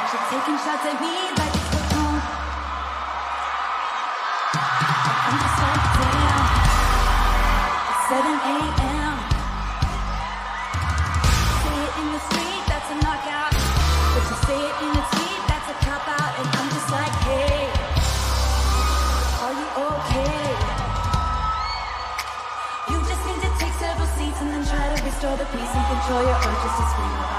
You're taking shots at me like it's your own. I'm just like, damn. It's 7 a.m. Say it in the street, that's a knockout. But you say it in the tweet, that's a cop out. And I'm just like, hey, are you okay? You just need to take several seats and then try to restore the peace and control your urges to scream.